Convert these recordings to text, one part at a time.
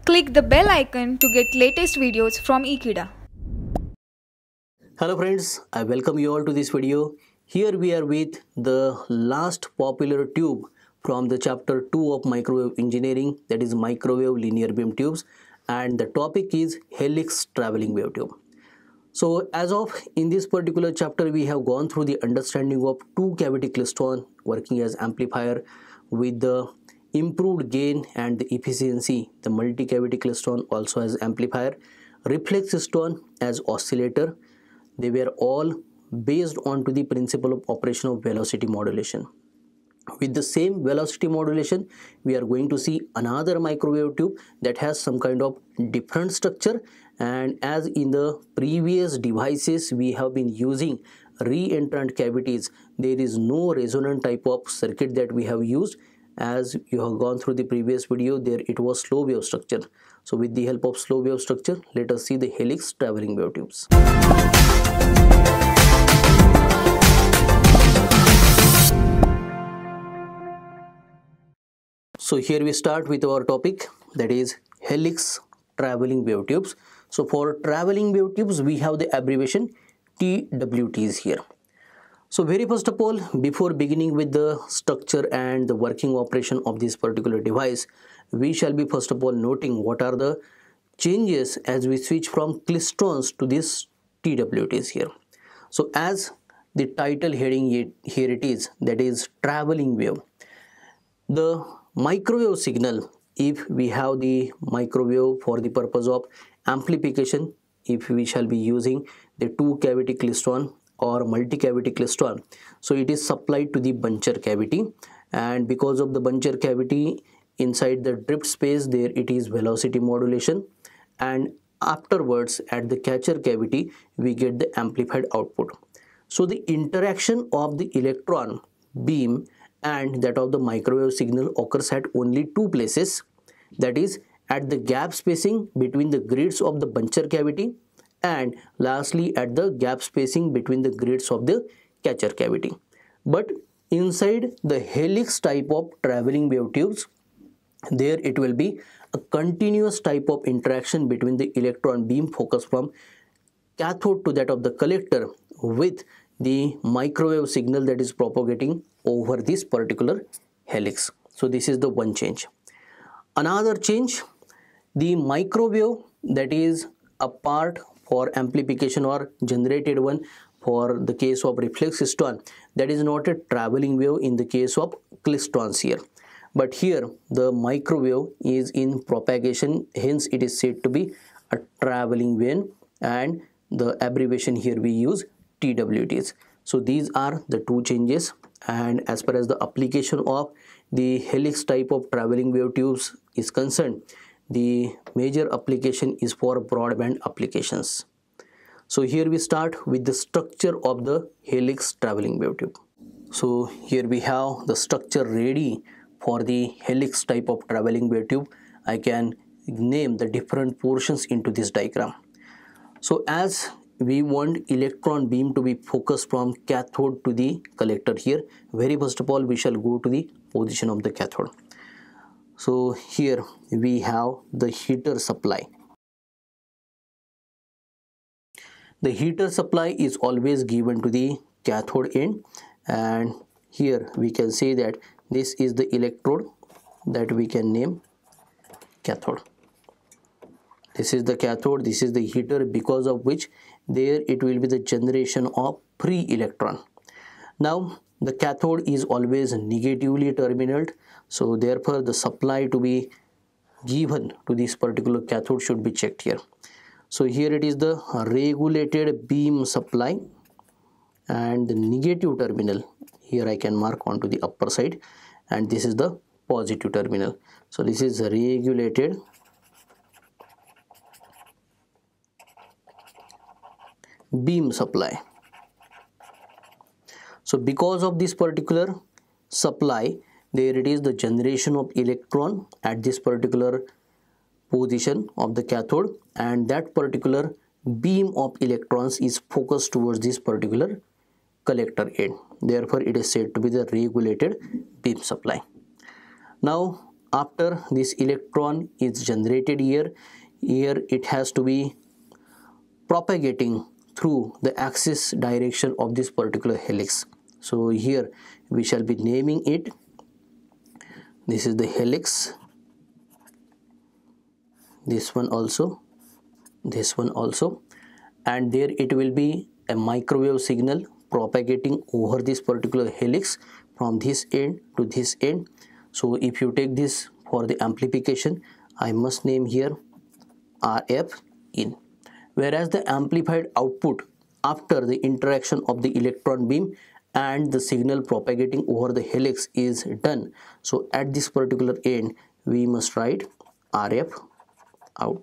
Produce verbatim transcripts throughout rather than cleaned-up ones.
Click the bell icon to get latest videos from Ekeeda. Hello friends, I welcome you all to this video. Here we are with the last popular tube from the chapter two of microwave engineering, that is microwave linear beam tubes, and the topic is Helix traveling wave tube. So as of in this particular chapter, we have gone through the understanding of two cavity klystron working as amplifier with the improved gain and the efficiency, the multi-cavity klystron also as amplifier, reflex klystron as oscillator. They were all based on to the principle of operation of velocity modulation. With the same velocity modulation, we are going to see another microwave tube that has some kind of different structure, and as in the previous devices we have been using re-entrant cavities, there is no resonant type of circuit that we have used. As you have gone through the previous video, there it was slow wave structure. So with the help of slow wave structure, let us see the Helix traveling wave tubes. So here we start with our topic, that is Helix traveling wave tubes. So for traveling wave tubes, we have the abbreviation T W Ts here. So very first of all, before beginning with the structure and the working operation of this particular device, we shall be first of all noting what are the changes as we switch from klystrons to this T W Ts here. So as the title heading here it is, that is traveling wave. The microwave signal, if we have the microwave for the purpose of amplification, if we shall be using the two cavity klystron or multi-cavity klystron, so it is supplied to the buncher cavity, and because of the buncher cavity, inside the drift space there it is velocity modulation, and afterwards at the catcher cavity we get the amplified output. So the interaction of the electron beam and that of the microwave signal occurs at only two places, that is at the gap spacing between the grids of the buncher cavity, and lastly at the gap spacing between the grids of the catcher cavity. But inside the Helix type of traveling wave tubes, there it will be a continuous type of interaction between the electron beam focus from cathode to that of the collector with the microwave signal that is propagating over this particular helix. So this is the one change. Another change, the microwave that is a part for amplification or generated one for the case of reflex klystron, that is not a traveling wave in the case of klystrons here. But here the microwave is in propagation, hence it is said to be a traveling wave, and the abbreviation here we use T W Ts. So these are the two changes, and as far as the application of the Helix type of traveling wave tubes is concerned, the major application is for broadband applications. So here we start with the structure of the Helix traveling wave tube. So here we have the structure ready for the Helix type of traveling wave tube. I can name the different portions into this diagram. So as we want electron beam to be focused from cathode to the collector, here very first of all we shall go to the position of the cathode. So here we have the heater supply. The heater supply is always given to the cathode end, and here we can say that this is the electrode that we can name cathode. This is the cathode, this is the heater, because of which there it will be the generation of free electron. Now the cathode is always negatively terminaled, so therefore the supply to be given to this particular cathode should be checked here. So here it is the regulated beam supply, and the negative terminal here I can mark onto the upper side, and this is the positive terminal. So this is regulated beam supply. So because of this particular supply, there it is the generation of electron at this particular position of the cathode, and that particular beam of electrons is focused towards this particular collector end. Therefore it is said to be the regulated beam supply. Now after this electron is generated here, here it has to be propagating through the axis direction of this particular helix. So here we shall be naming it, this is the helix, this one also, this one also, and there it will be a microwave signal propagating over this particular helix from this end to this end. So if you take this for the amplification, I must name here R F in, whereas the amplified output after the interaction of the electron beam and the signal propagating over the helix is done. So at this particular end we must write R F out.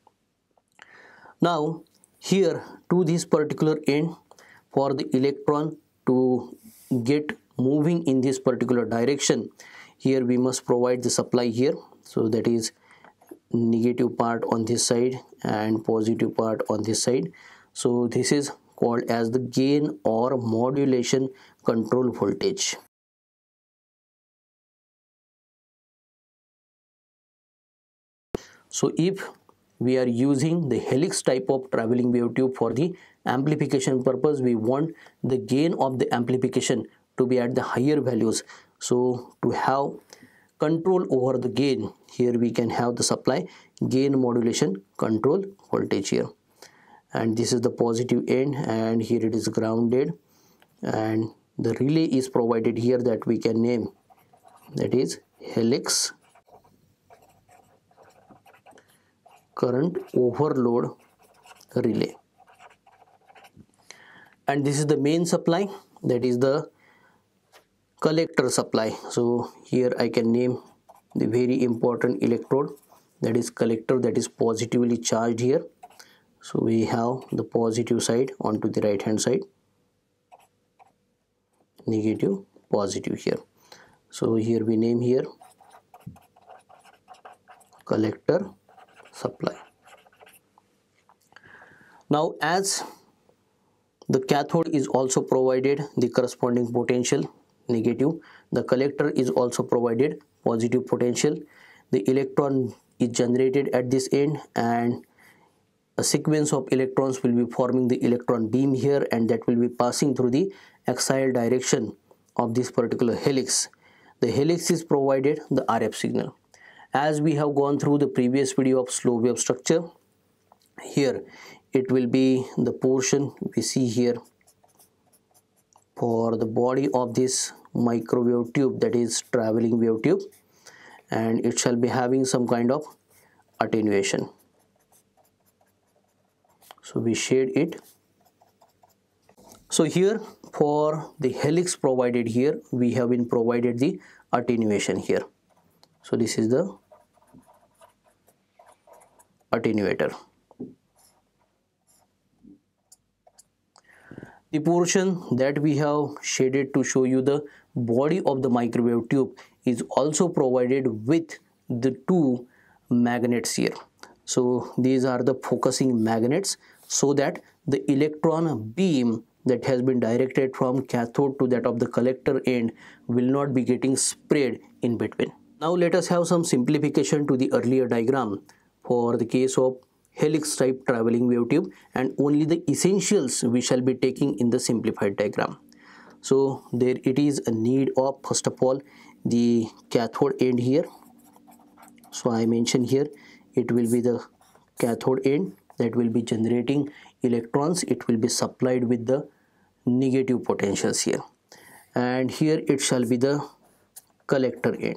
Now here to this particular end, for the electron to get moving in this particular direction, here we must provide the supply here. So that is negative part on this side and positive part on this side. So this is called as the gain or modulation control voltage. So if we are using the helix type of traveling wave tube for the amplification purpose, we want the gain of the amplification to be at the higher values. So to have control over the gain, here we can have the supply gain modulation control voltage here, and this is the positive end, and here it is grounded, and the relay is provided here that we can name, that is helix current overload relay, and this is the main supply, that is the collector supply. So here I can name the very important electrode, that is collector, that is positively charged here. So we have the positive side onto the right hand side, negative, positive here. So here we name here collector supply. Now as the cathode is also provided the corresponding potential negative, the collector is also provided positive potential, the electron is generated at this end, and a sequence of electrons will be forming the electron beam here, and that will be passing through the axial direction of this particular helix. The helix is provided the R F signal. As we have gone through the previous video of slow wave structure, here it will be the portion we see here for the body of this microwave tube, that is traveling wave tube, and it shall be having some kind of attenuation. So we shade it. So here for the helix provided here, we have been provided the attenuation here. So this is the attenuator. The portion that we have shaded to show you the body of the microwave tube is also provided with the two magnets here. So these are the focusing magnets, so that the electron beam that has been directed from cathode to that of the collector end will not be getting sprayed in between. Now let us have some simplification to the earlier diagram for the case of helix type traveling wave tube, and only the essentials we shall be taking in the simplified diagram. So there it is a need of, first of all, the cathode end here. So I mentioned here it will be the cathode end that will be generating electrons. It will be supplied with the negative potentials here, and here it shall be the collector end,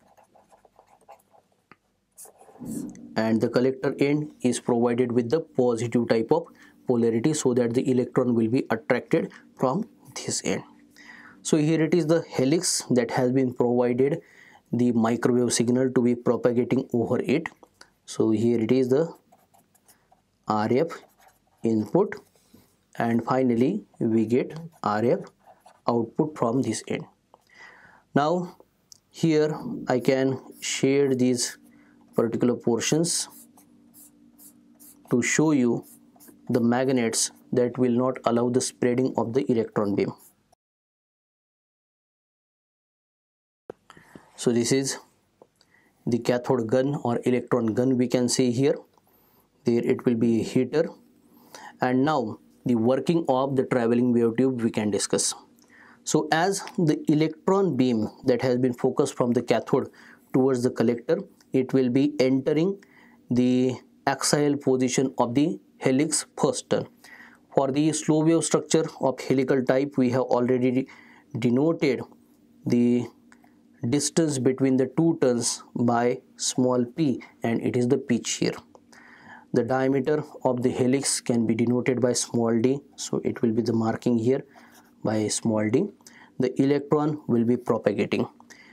and the collector end is provided with the positive type of polarity, so that the electron will be attracted from this end. So here it is the helix that has been provided the microwave signal to be propagating over it. So here it is the R F input, and finally we get R F output from this end. Now here I can shade these particular portions to show you the magnets that will not allow the spreading of the electron beam. So this is the cathode gun or electron gun we can say here. There it will be a heater. And now the working of the traveling wave tube we can discuss. So as the electron beam that has been focused from the cathode towards the collector, it will be entering the axial position of the helix first turn. For the slow wave structure of helical type, we have already denoted the distance between the two turns by small p, and it is the pitch here. The diameter of the helix can be denoted by small d, so it will be the marking here by small d. The electron will be propagating.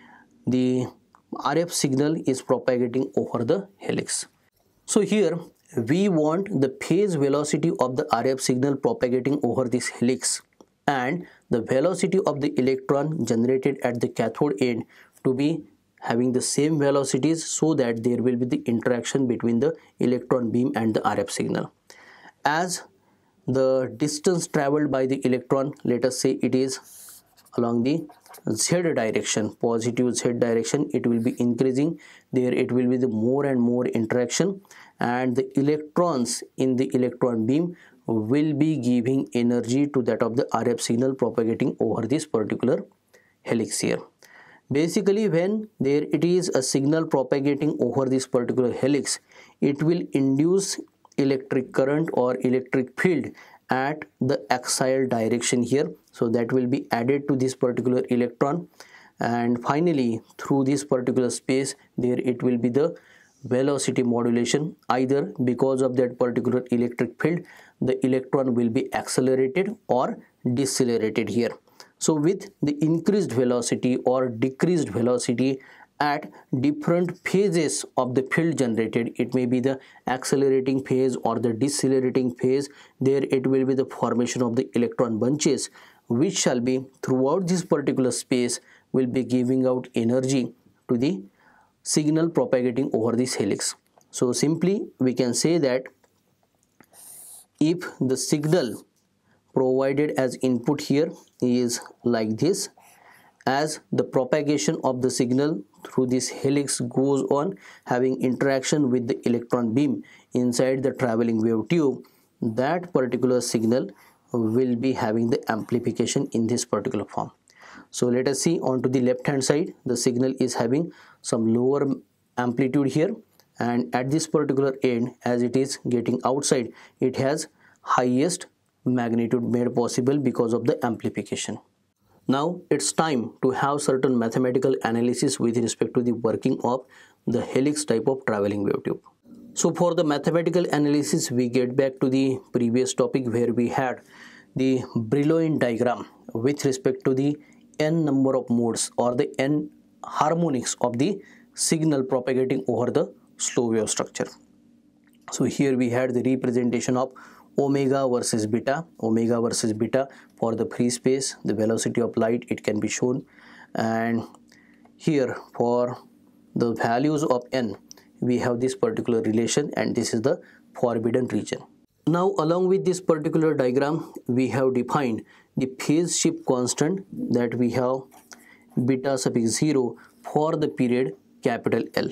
The R F signal is propagating over the helix. So here we want the phase velocity of the R F signal propagating over this helix and the velocity of the electron generated at the cathode end to be having the same velocities, so that there will be the interaction between the electron beam and the R F signal. As the distance traveled by the electron, let us say it is along the z direction, positive z direction, it will be increasing. There it will be the more and more interaction, and the electrons in the electron beam will be giving energy to that of the R F signal propagating over this particular helix here. Basically, when there it is a signal propagating over this particular helix, it will induce electric current or electric field at the axial direction here. So that will be added to this particular electron, and finally through this particular space there it will be the velocity modulation. Either because of that particular electric field, the electron will be accelerated or decelerated here. So with the increased velocity or decreased velocity at different phases of the field generated, it may be the accelerating phase or the decelerating phase, there it will be the formation of the electron bunches, which shall be throughout this particular space will be giving out energy to the signal propagating over this helix. So simply we can say that if the signal provided as input here is like this, as the propagation of the signal through this helix goes on having interaction with the electron beam inside the traveling wave tube, that particular signal will be having the amplification in this particular form. So let us see on to the left hand side, the signal is having some lower amplitude here, and at this particular end as it is getting outside, it has highest magnitude made possible because of the amplification. Now it's time to have certain mathematical analysis with respect to the working of the helix type of traveling wave tube. So for the mathematical analysis, we get back to the previous topic where we had the Brillouin diagram with respect to the n number of modes or the n harmonics of the signal propagating over the slow wave structure. So here we had the representation of omega versus beta, omega versus beta for the free space, the velocity of light, it can be shown, and here for the values of n we have this particular relation, and this is the forbidden region. Now along with this particular diagram we have defined the phase shift constant that we have beta suffix zero for the period capital L.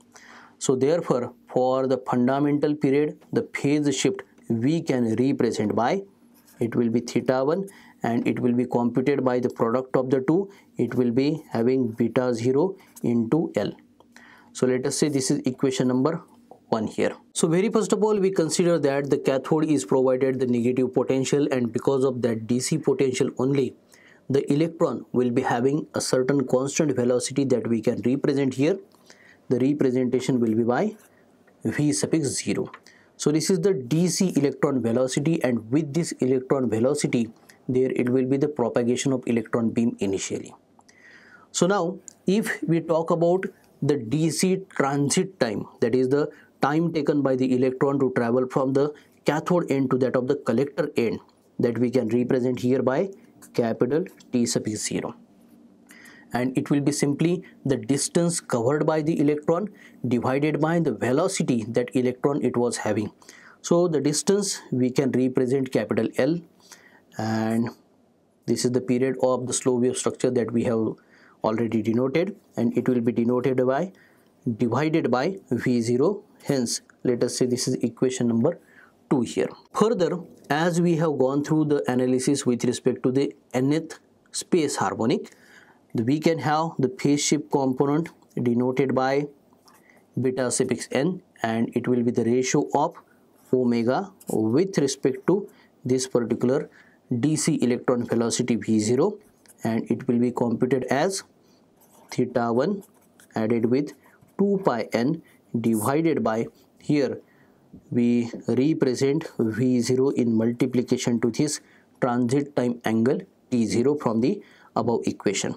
So therefore for the fundamental period, the phase shift we can represent by, it will be theta one, and it will be computed by the product of the two, it will be having beta zero into L. So let us say this is equation number one here. So very first of all we consider that the cathode is provided the negative potential, and because of that D C potential only, the electron will be having a certain constant velocity that we can represent here. The representation will be by V suffix zero. So this is the D C electron velocity, and with this electron velocity there it will be the propagation of electron beam initially. So now if we talk about the D C transit time, that is the time taken by the electron to travel from the cathode end to that of the collector end, that we can represent here by capital T suffix zero. And it will be simply the distance covered by the electron divided by the velocity that electron it was having. So the distance we can represent capital L, and this is the period of the slow wave structure that we have already denoted, and it will be denoted by divided by V zero. Hence, let us say this is equation number two here. Further, as we have gone through the analysis with respect to the nth space harmonic, we can have the phase shift component denoted by beta suffix n, and it will be the ratio of omega with respect to this particular D C electron velocity V zero, and it will be computed as theta one added with two pi n divided by, here we represent V zero in multiplication to this transit time angle T zero from the above equation.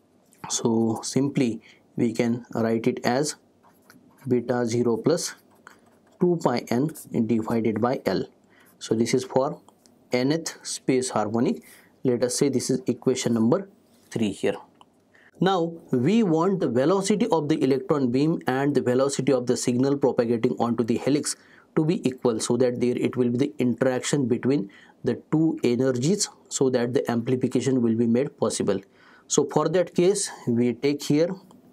So simply we can write it as beta zero plus two pi n divided by L. So this is for nth space harmonic. Let us say this is equation number three here. Now we want the velocity of the electron beam and the velocity of the signal propagating onto the helix to be equal, so that there it will be the interaction between the two energies, so that the amplification will be made possible. So for that case, we take here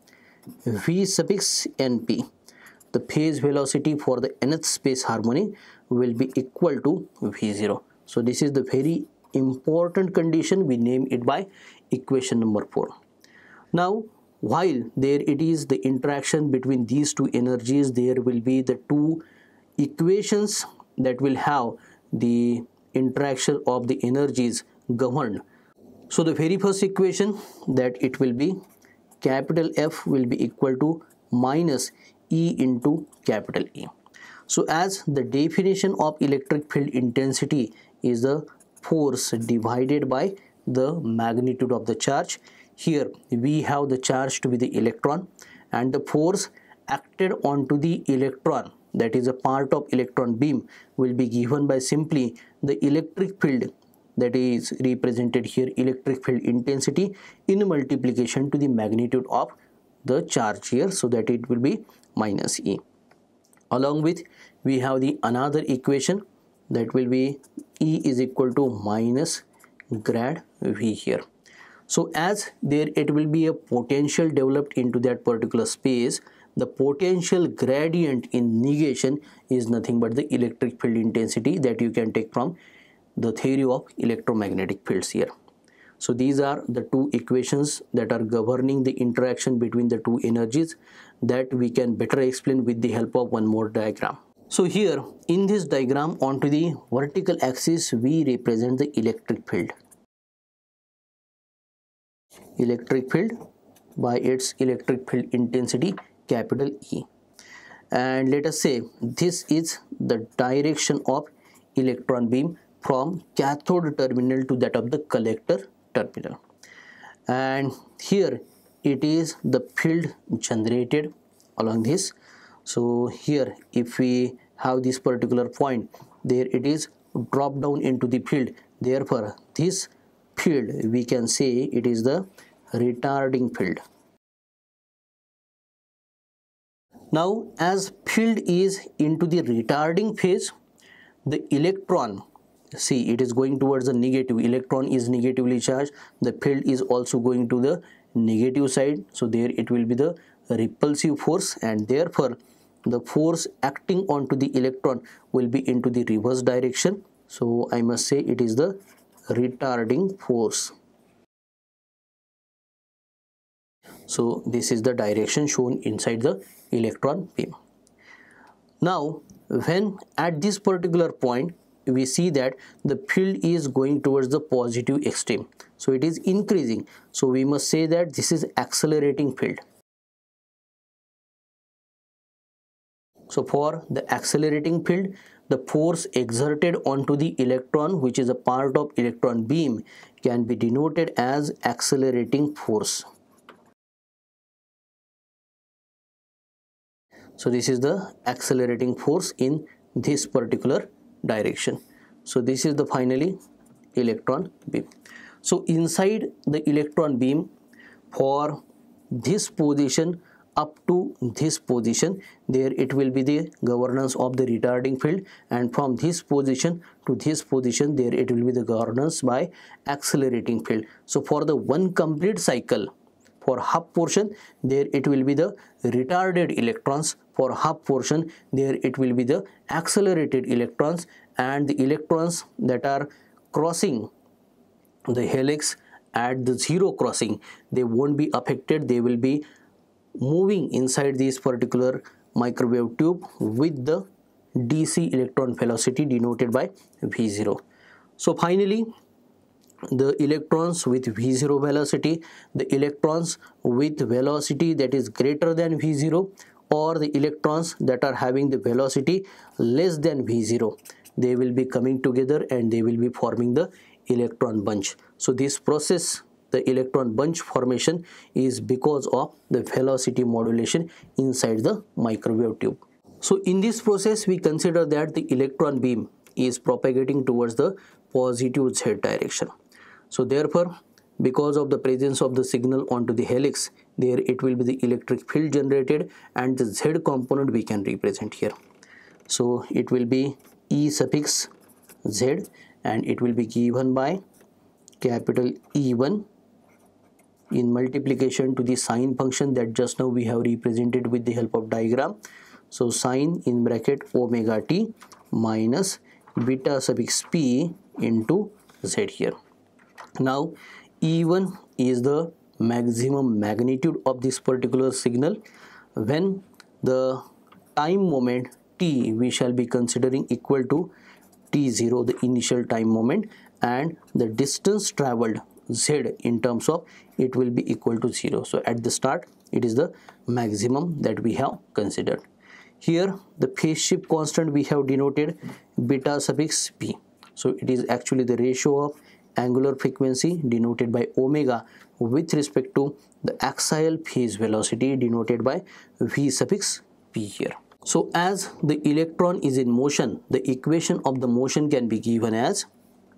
V suffix np. The phase velocity for the nth space harmonic will be equal to V zero. So this is the very important condition. We name it by equation number four. Now, while there it is the interaction between these two energies, there will be the two equations that will have the interaction of the energies governed. So the very first equation, that it will be capital F will be equal to minus E into capital E. So as the definition of electric field intensity is the force divided by the magnitude of the charge, here we have the charge to be the electron, and the force acted onto the electron, that is a part of electron beam, will be given by simply the electric field, that is represented here electric field intensity, in multiplication to the magnitude of the charge here, so that it will be minus E. Along with, we have the another equation, that will be E is equal to minus grad V here. So as there it will be a potential developed into that particular space, the potential gradient in negation is nothing but the electric field intensity that you can take from the theory of electromagnetic fields here. So these are the two equations that are governing the interaction between the two energies, that we can better explain with the help of one more diagram. So here in this diagram, onto the vertical axis we represent the electric field. Electric field by its electric field intensity capital E, and let us say this is the direction of electron beam from cathode terminal to that of the collector terminal, and here it is the field generated along this. So here if we have this particular point, there it is drop down into the field, therefore this field we can say it is the retarding field. Now as field is into the retarding phase, the electron, see it is going towards the negative, electron is negatively charged, the field is also going to the negative side, so there it will be the repulsive force, and therefore the force acting onto the electron will be into the reverse direction. So I must say it is the retarding force. So this is the direction shown inside the electron beam. Now when at this particular point we see that the field is going towards the positive extreme, so it is increasing, so we must say that this is accelerating field. So for the accelerating field, the force exerted onto the electron, which is a part of electron beam, can be denoted as accelerating force. So this is the accelerating force in this particular direction. So this is the finally electron beam. So inside the electron beam, for this position up to this position, there it will be the governance of the retarding field, and from this position to this position, there it will be the governance by accelerating field. So for the one complete cycle, For half portion, there it will be the retarded electrons. For half portion, there it will be the accelerated electrons, and the electrons that are crossing the helix at the zero crossing, they won't be affected. They will be moving inside this particular microwave tube with the D C electron velocity denoted by V zero. So finally, the electrons with V zero velocity, the electrons with velocity that is greater than V zero, or the electrons that are having the velocity less than V zero, they will be coming together and they will be forming the electron bunch. So this process, the electron bunch formation, is because of the velocity modulation inside the microwave tube. So in this process, we consider that the electron beam is propagating towards the positive Z direction. So therefore, because of the presence of the signal onto the helix, there it will be the electric field generated, and the Z component we can represent here. So it will be E suffix Z, and it will be given by capital E one in multiplication to the sine function that just now we have represented with the help of diagram. So sine in bracket omega t minus beta suffix p into Z here. Now E one is the maximum magnitude of this particular signal. When the time moment t we shall be considering equal to t zero, the initial time moment, and the distance traveled z in terms of it will be equal to zero. So at the start it is the maximum that we have considered. Here the phase shift constant we have denoted beta suffix p. So it is actually the ratio of angular frequency denoted by omega with respect to the axial phase velocity denoted by v suffix p here. So as the electron is in motion, the equation of the motion can be given as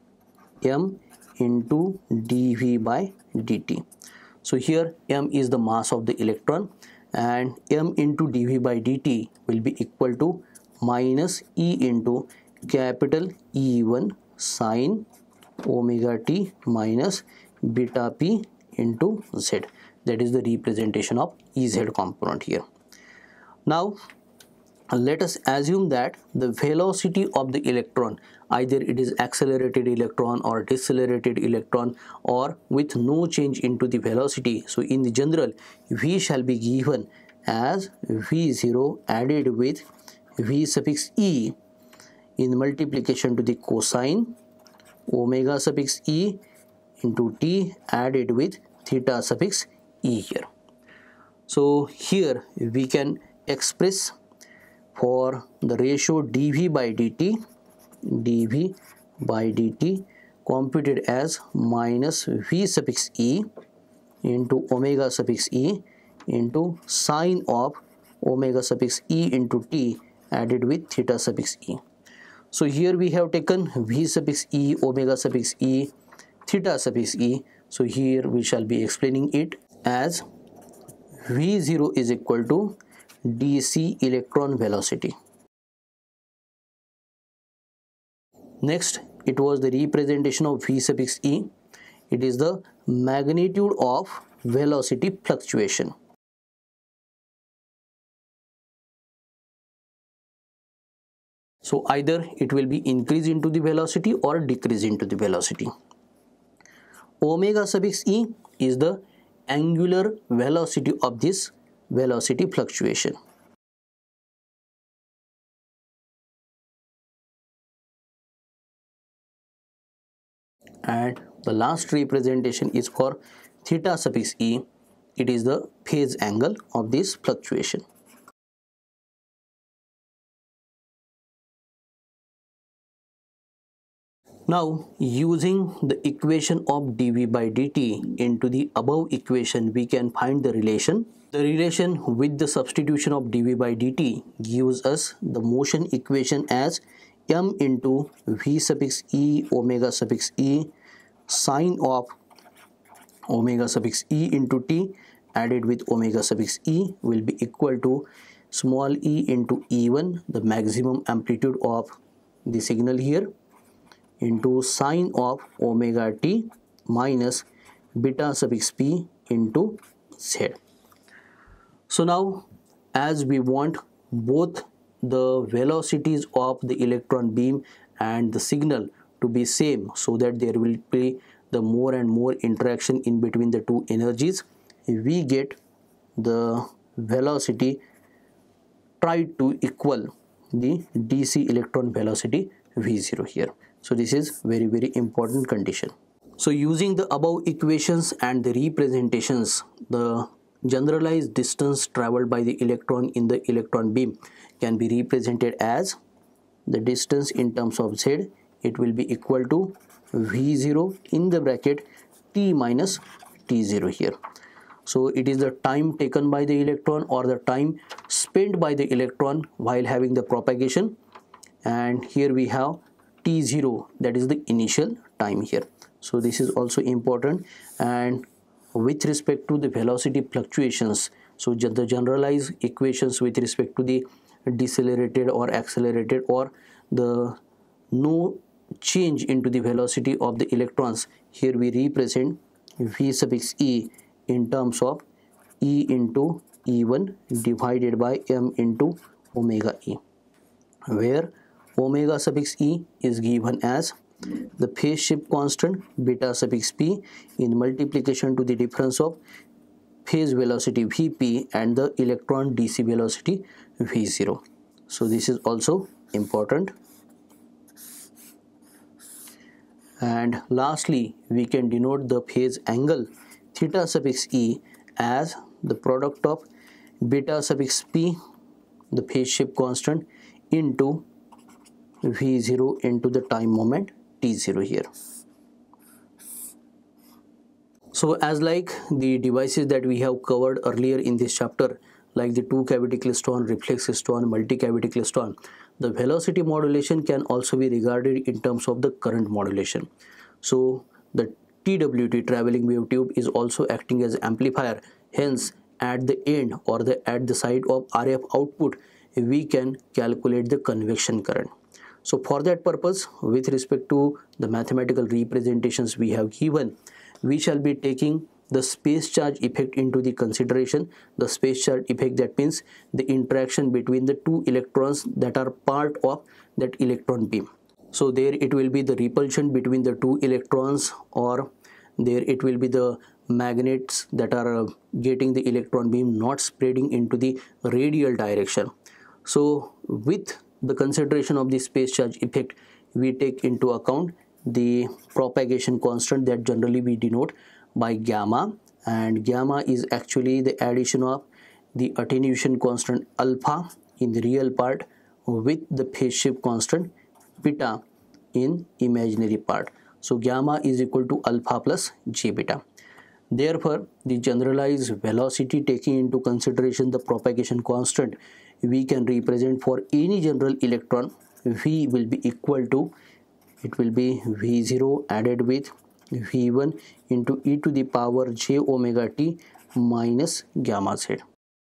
m into dv by dt. So here m is the mass of the electron, and m into dv by dt will be equal to minus e into capital E one sine omega t minus beta p into z. That is the representation of E Z component here. Now let us assume that the velocity of the electron, either it is accelerated electron or decelerated electron, or with no change into the velocity. So in the general, v shall be given as v zero added with v suffix e in multiplication to the cosine omega suffix e into t added with theta suffix e here. So here we can express for the ratio dv by dt, dv by dt computed as minus v suffix e into omega suffix e into sine of omega suffix e into t added with theta suffix e. So here we have taken v suffix e, omega suffix e, theta suffix e. So here we shall be explaining it as v zero is equal to dc electron velocity. Next, it was the representation of v suffix e. It is the magnitude of velocity fluctuation. So either it will be increase into the velocity or decrease into the velocity. Omega suffix e is the angular velocity of this velocity fluctuation. And the last representation is for theta suffix e. It is the phase angle of this fluctuation. Now, using the equation of dv by dt into the above equation, we can find the relation. The relation with the substitution of dv by dt gives us the motion equation as m into v suffix e omega suffix e sine of omega suffix e into t added with omega suffix e will be equal to small e into E one, the maximum amplitude of the signal here, into sine of omega t minus beta suffix p into Z. So now, as we want both the velocities of the electron beam and the signal to be same, so that there will be the more and more interaction in between the two energies, we get the velocity try to equal the D C electron velocity V zero here. So this is very very important condition. So using the above equations and the representations, the generalized distance traveled by the electron in the electron beam can be represented as the distance in terms of Z. It will be equal to V zero in the bracket T minus T zero here. So it is the time taken by the electron or the time spent by the electron while having the propagation, and here we have T zero, that is the initial time here. So this is also important. And with respect to the velocity fluctuations, so the generalized equations with respect to the decelerated or accelerated or the no change into the velocity of the electrons, here we represent V suffix E in terms of E into E one divided by M into omega E, where omega suffix E is given as the phase shift constant beta suffix P in multiplication to the difference of phase velocity V P and the electron D C velocity V zero. So this is also important. And lastly, we can denote the phase angle theta suffix E as the product of beta suffix P, the phase shift constant, into V zero into the time moment T zero here. So as like the devices that we have covered earlier in this chapter, like the two cavity klystron, reflex klystron, multi-cavity klystron, the velocity modulation can also be regarded in terms of the current modulation. So the T W T, traveling wave tube, is also acting as amplifier. Hence, at the end or the at the side of R F output, we can calculate the convection current. So for that purpose, with respect to the mathematical representations we have given, we shall be taking the space charge effect into the consideration. The space charge effect, that means the interaction between the two electrons that are part of that electron beam. So there it will be the repulsion between the two electrons, or there it will be the magnets that are uh, getting the electron beam not spreading into the radial direction. So with the consideration of the space charge effect, we take into account the propagation constant that generally we denote by gamma, and gamma is actually the addition of the attenuation constant alpha in the real part with the phase shift constant beta in imaginary part. So gamma is equal to alpha plus j beta. Therefore, the generalized velocity taking into consideration the propagation constant, we can represent for any general electron, V will be equal to, it will be V zero added with V one into e to the power j omega t minus gamma z.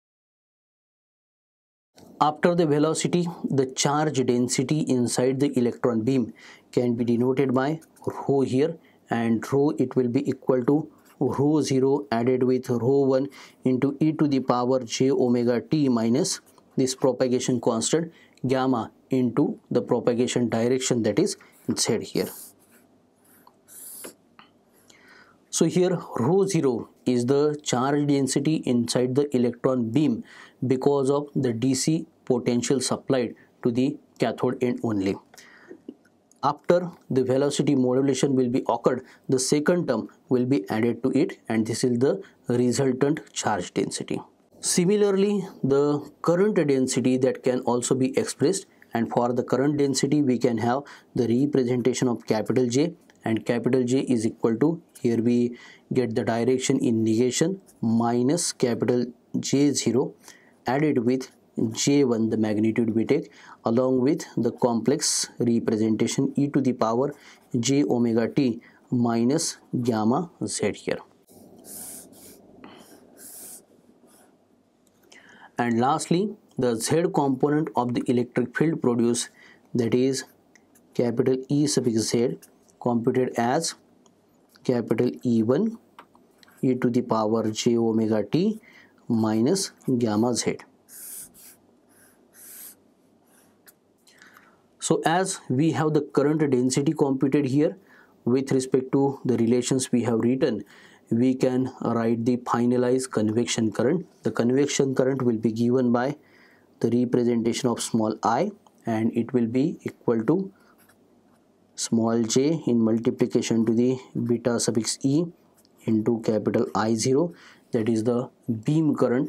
After the velocity, the charge density inside the electron beam can be denoted by rho here, and rho it will be equal to rho zero added with rho one into e to the power j omega t minus this propagation constant gamma into the propagation direction, that is z here. So here rho zero is the charge density inside the electron beam because of the D C potential supplied to the cathode end only. After the velocity modulation will be occurred, the second term will be added to it, and this is the resultant charge density. Similarly, the current density that can also be expressed, and for the current density we can have the representation of capital J, and capital J is equal to, here we get the direction in negation, minus capital J zero added with J one, the magnitude we take, along with the complex representation e to the power j omega t minus gamma z here. And lastly, the Z component of the electric field produced, that is capital E suffix Z, computed as capital E one e to the power j omega t minus gamma z. So as we have the current density computed here with respect to the relations we have written, we can write the finalized convection current. The convection current will be given by the representation of small I, and it will be equal to small j in multiplication to the beta suffix e into capital I zero, that is the beam current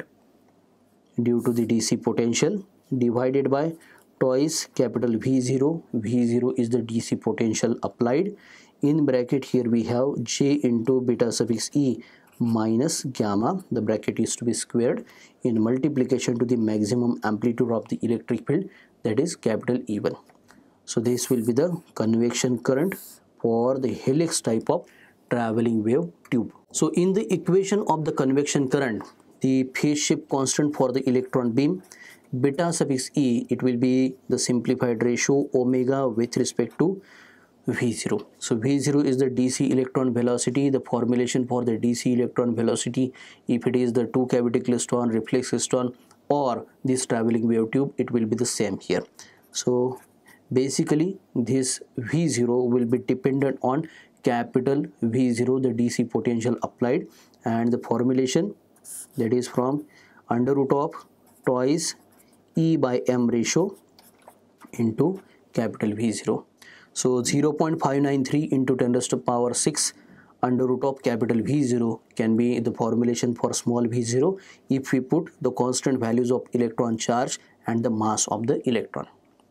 due to the D C potential, divided by twice capital V zero. V zero is the D C potential applied. In bracket here we have j into beta suffix e minus gamma, the bracket is to be squared, in multiplication to the maximum amplitude of the electric field, that is capital E one. So this will be the convection current for the helix type of traveling wave tube. So in the equation of the convection current, the phase shift constant for the electron beam beta suffix e, it will be the simplified ratio omega with respect to V zero. So V zero is the D C electron velocity. The formulation for the D C electron velocity, if it is the two cavity klystron, reflex klystron, or this traveling wave tube, it will be the same here. So basically this V zero will be dependent on capital V zero, the D C potential applied, and the formulation, that is from under root of twice E by M ratio into capital V zero. So zero point five nine three into ten raised to power six under root of capital V zero can be the formulation for small v zero if we put the constant values of electron charge and the mass of the electron.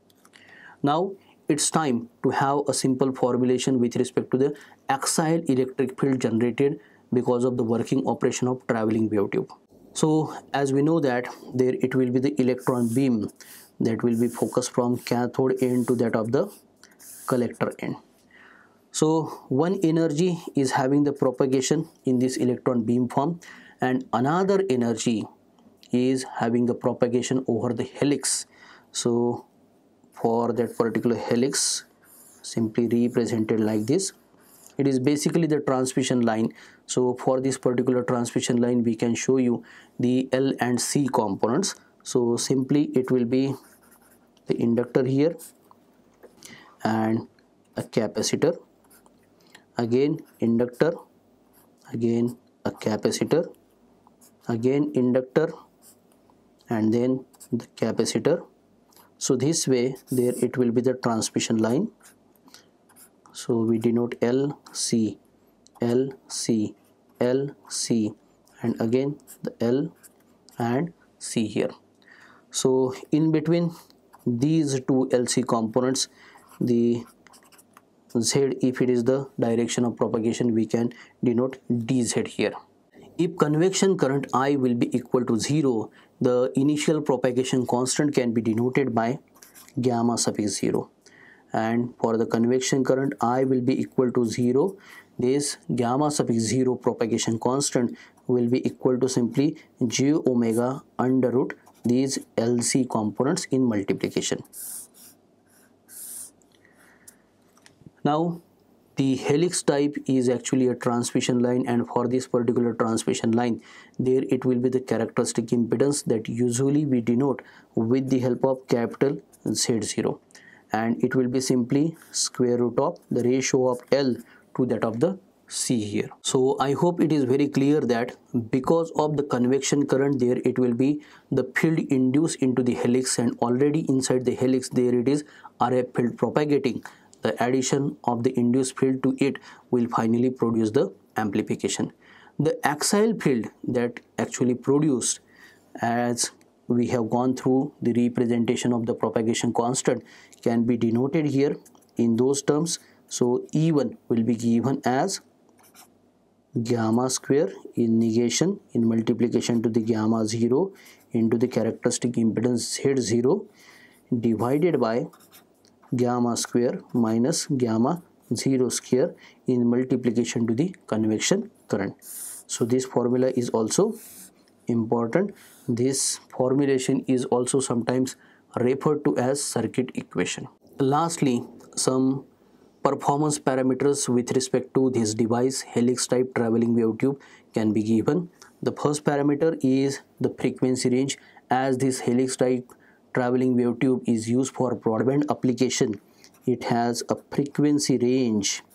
Now it's time to have a simple formulation with respect to the axial electric field generated because of the working operation of traveling wave tube. So as we know that there it will be the electron beam that will be focused from cathode end to that of the collector end. So one energy is having the propagation in this electron beam form, and another energy is having the propagation over the helix. So for that particular helix, simply represented like this, it is basically the transmission line. So for this particular transmission line we can show you the L and C components. So simply it will be the inductor here and a capacitor, again inductor, again a capacitor, again inductor, and then the capacitor. So this way there it will be the transmission line. So we denote L, C, L, C, L, C, and again the L and C here. So in between these two L C components, the Z, if it is the direction of propagation, we can denote D Z here. If convection current I will be equal to zero, the initial propagation constant can be denoted by gamma suffix zero. And for the convection current I will be equal to zero, this gamma suffix zero propagation constant will be equal to simply j omega under root these L C components in multiplication. Now the helix type is actually a transmission line, and for this particular transmission line there it will be the characteristic impedance that usually we denote with the help of capital Z zero, and it will be simply square root of the ratio of L to that of the C here. So I hope it is very clear that because of the convection current there it will be the field induced into the helix, and already inside the helix there it is R F field propagating. The addition of the induced field to it will finally produce the amplification. The axial field that actually produced, as we have gone through the representation of the propagation constant, can be denoted here in those terms. So E one will be given as gamma square in negation in multiplication to the gamma zero into the characteristic impedance Z zero divided by gamma square minus gamma zero square in multiplication to the convection current. So this formula is also important. This formulation is also sometimes referred to as circuit equation. Lastly, some performance parameters with respect to this device, helix type traveling wave tube, can be given. The first parameter is the frequency range. As this helix type traveling wave tube is used for broadband application, it has a frequency range,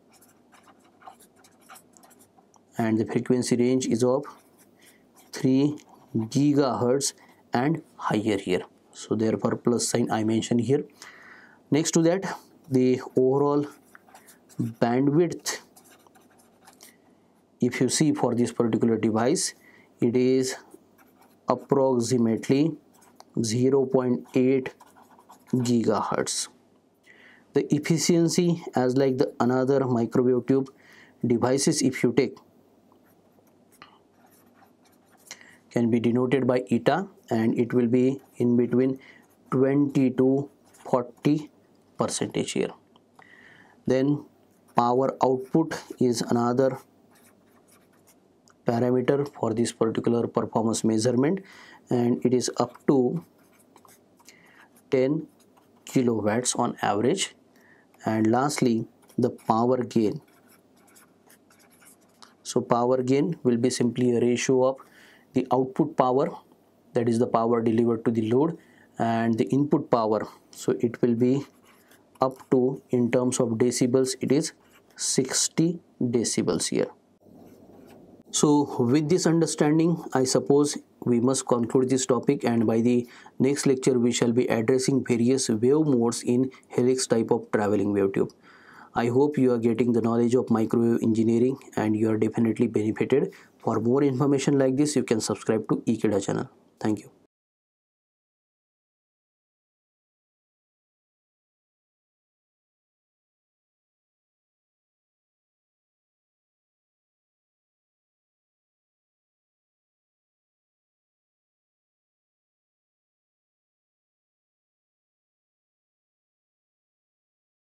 and the frequency range is of three gigahertz and higher here. So therefore plus sign I mentioned here. Next to that, the overall bandwidth, if you see for this particular device, it is approximately zero point eight gigahertz. The efficiency, as like the another microwave tube devices, if you take, can be denoted by eta, and it will be in between twenty to forty percentage here. Then power output is another parameter for this particular performance measurement, and it is up to ten kilowatts on average. And lastly, the power gain. So power gain will be simply a ratio of the output power, that is the power delivered to the load, and the input power. So it will be up to, in terms of decibels, it is sixty decibels here. So with this understanding, I suppose we must conclude this topic, and by the next lecture we shall be addressing various wave modes in helix type of traveling wave tube. I hope you are getting the knowledge of microwave engineering and you are definitely benefited. For more information like this, you can subscribe to Ekeeda channel. Thank you.